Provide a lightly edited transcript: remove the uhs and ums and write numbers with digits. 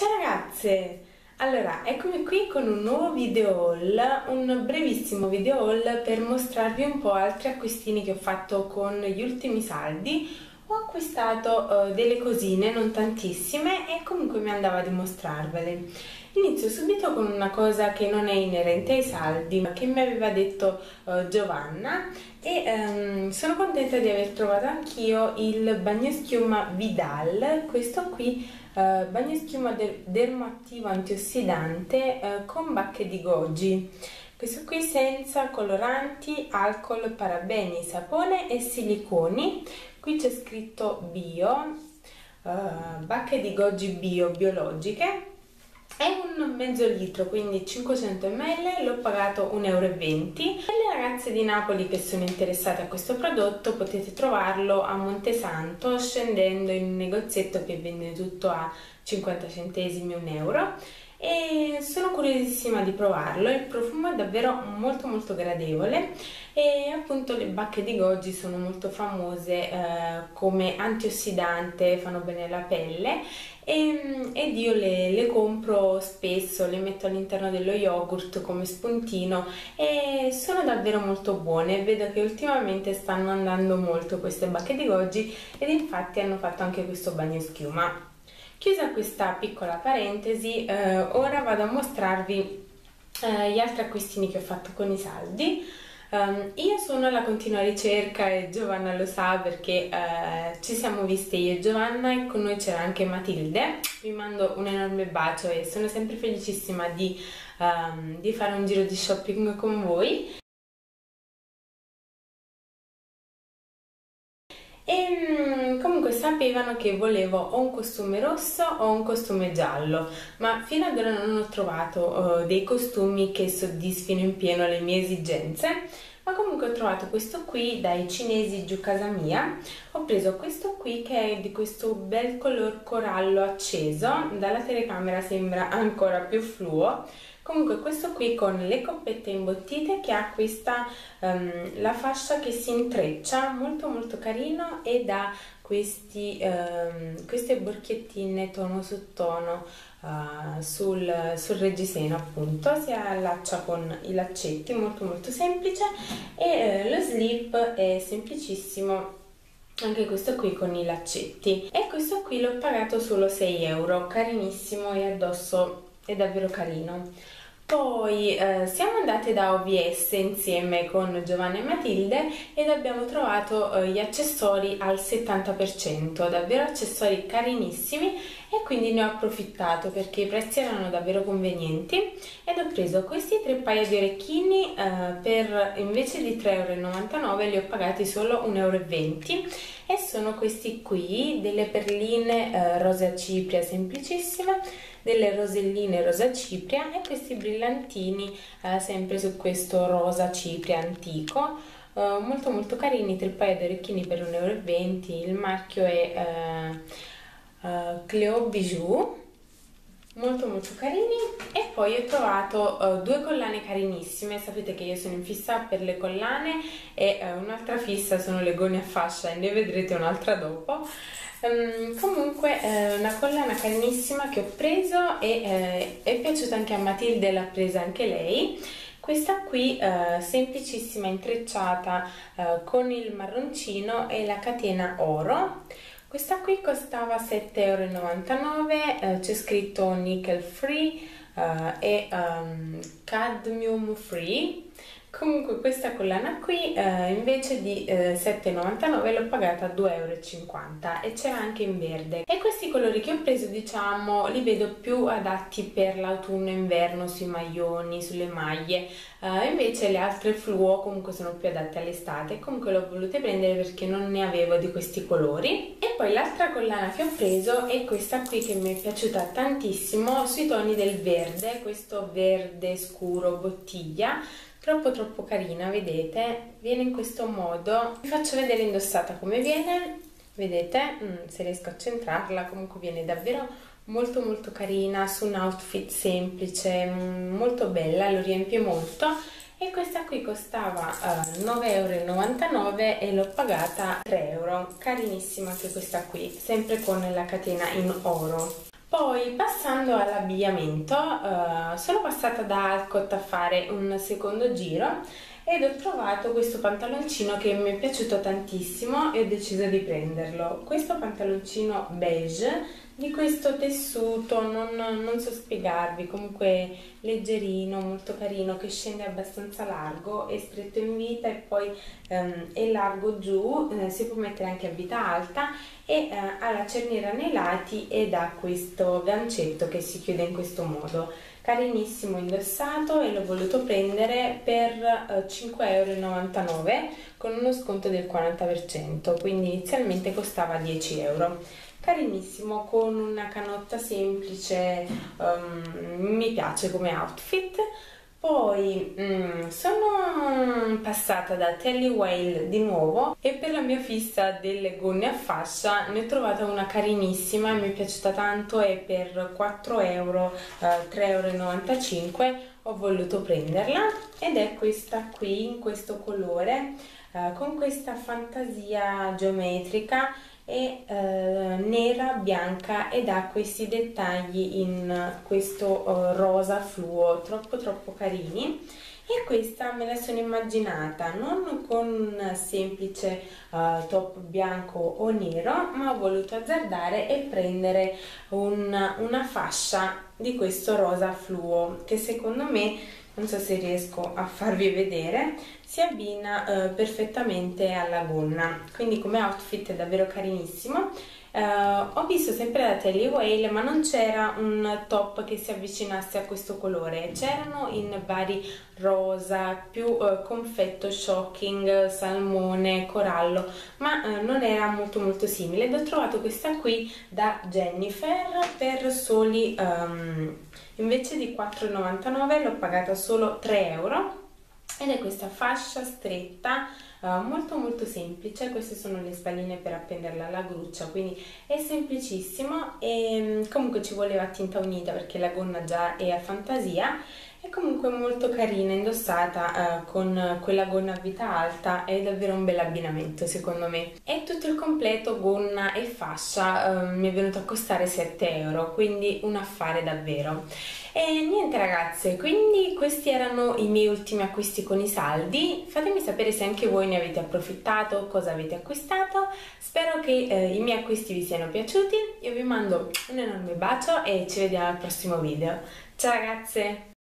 Ciao ragazze! Allora, eccomi qui con un nuovo video haul, un brevissimo video haul per mostrarvi un po' altri acquistini che ho fatto con gli ultimi saldi. Ho acquistato delle cosine, non tantissime, e comunque mi andava di mostrarvele. Inizio subito con una cosa che non è inerente ai saldi, ma che mi aveva detto Giovanna, e sono contenta di aver trovato anch'io il bagnoschiuma Vidal, questo qui, bagnoschiuma dermoattivo antiossidante con bacche di goji. Questo qui senza coloranti, alcol, parabeni, sapone e siliconi. Qui c'è scritto bio, bacche di goji bio, biologiche. È un mezzo litro, quindi 500 ml, l'ho pagato 1,20 €. Per le ragazze di Napoli che sono interessate a questo prodotto potete trovarlo a Montesanto scendendo in un negozietto che vende tutto a 50 centesimi, 1 euro. E sono curiosissima di provarlo, il profumo è davvero molto gradevole e appunto le bacche di goji sono molto famose come antiossidante, fanno bene alla pelle ed io le compro spesso, le metto all'interno dello yogurt come spuntino e sono davvero molto buone. Vedo che ultimamente stanno andando molto queste bacche di goji ed infatti hanno fatto anche questo bagnoschiuma. Chiusa questa piccola parentesi, ora vado a mostrarvi gli altri acquistini che ho fatto con i saldi. Io sono alla continua ricerca e Giovanna lo sa perché ci siamo viste io e Giovanna e con noi c'era anche Matilde. Vi mando un enorme bacio e sono sempre felicissima di fare un giro di shopping con voi. E comunque sapevano che volevo o un costume rosso o un costume giallo, ma fino ad ora non ho trovato dei costumi che soddisfino in pieno le mie esigenze. Ma comunque ho trovato questo qui dai cinesi giù casa mia. Ho preso questo qui che è di questo bel color corallo acceso, dalla telecamera sembra ancora più fluo. Comunque questo qui con le coppette imbottite che ha questa la fascia che si intreccia, molto carino, ed ha queste borchiettine tono su tono sul reggiseno, appunto. Si allaccia con i laccetti, molto semplice, e lo slip è semplicissimo, anche questo qui con i laccetti, e questo qui l'ho pagato solo 6 euro, carinissimo, e addosso è davvero carino. Poi siamo andate da OVS insieme con Giovanna e Matilde ed abbiamo trovato gli accessori al 70%, davvero accessori carinissimi, e quindi ne ho approfittato perché i prezzi erano davvero convenienti ed ho preso questi 3 paia di orecchini per invece di 3,99 € li ho pagati solo 1,20 € e sono questi qui, delle perline rosa cipria semplicissime, delle roselline rosa cipria e questi brillantini sempre su questo rosa cipria antico, molto carini. 3 paia di orecchini per 1,20 €. Il marchio è Cleo Bijou, molto carini. E poi ho trovato 2 collane carinissime. Sapete che io sono in fissa per le collane e un'altra fissa sono le gone a fascia, e ne vedrete un'altra dopo. Comunque una collana carinissima che ho preso e è piaciuta anche a Matilde, l'ha presa anche lei. Questa qui semplicissima, intrecciata con il marroncino e la catena oro. Questa qui costava 7,99 €, c'è scritto nickel free e cadmium free. Comunque questa collana qui invece di 7,99 € l'ho pagata 2,50 € e c'era anche in verde. E questi colori che ho preso, diciamo, li vedo più adatti per l'autunno e inverno sui maglioni, sulle maglie, invece le altre fluo comunque sono più adatte all'estate. Comunque l'ho volute prendere perché non ne avevo di questi colori. E poi l'altra collana che ho preso è questa qui, che mi è piaciuta tantissimo, sui toni del verde, questo verde scuro bottiglia, troppo carina. Vedete, viene in questo modo. Vi faccio vedere indossata come viene, vedete, se riesco a centrarla. Comunque viene davvero molto carina su un outfit semplice, molto bella, lo riempie molto. E questa qui costava 9,99 € e l'ho pagata 3 euro. Carinissima anche questa qui, sempre con la catena in oro. Poi passando all'abbigliamento, sono passata da Alcott a fare un secondo giro ed ho trovato questo pantaloncino che mi è piaciuto tantissimo e ho deciso di prenderlo. Questo pantaloncino beige di questo tessuto, non so spiegarvi, comunque leggerino, molto carino, che scende abbastanza largo, è stretto in vita e poi è largo giù, si può mettere anche a vita alta e ha la cerniera nei lati ed ha questo gancetto che si chiude in questo modo. Carinissimo indossato e l'ho voluto prendere per 5,99 € con uno sconto del 40%, quindi inizialmente costava 10 euro. Carinissimo, con una canotta semplice, mi piace come outfit. Poi sono passata da Telly Whale di nuovo e per la mia fissa delle gonne a fascia ne ho trovata una carinissima, mi è piaciuta tanto e per 4 euro, 3,95 € ho voluto prenderla ed è questa qui in questo colore, con questa fantasia geometrica e nera, bianca ed ha questi dettagli in questo rosa fluo troppo carini. E questa me la sono immaginata non con un semplice top bianco o nero, ma ho voluto azzardare e prendere una fascia di questo rosa fluo che secondo me, non so se riesco a farvi vedere, si abbina perfettamente alla gonna, quindi come outfit è davvero carinissimo. Ho visto sempre da Telly Whale, ma non c'era un top che si avvicinasse a questo colore, c'erano in vari rosa, più confetto, shocking, salmone, corallo, ma non era molto simile ed ho trovato questa qui da Jennifer per soli invece di 4,99 l'ho pagata solo 3 euro ed è questa fascia stretta molto semplice. Queste sono le spalline per appenderla alla gruccia, quindi è semplicissimo e comunque ci voleva tinta unita perché la gonna già è a fantasia. È comunque molto carina indossata con quella gonna a vita alta, è davvero un bel abbinamento secondo me. E tutto il completo, gonna e fascia, mi è venuto a costare 7 euro, quindi un affare davvero. E niente ragazze, quindi questi erano i miei ultimi acquisti con i saldi. Fatemi sapere se anche voi ne avete approfittato, cosa avete acquistato. Spero che i miei acquisti vi siano piaciuti. Io vi mando un enorme bacio e ci vediamo al prossimo video. Ciao ragazze!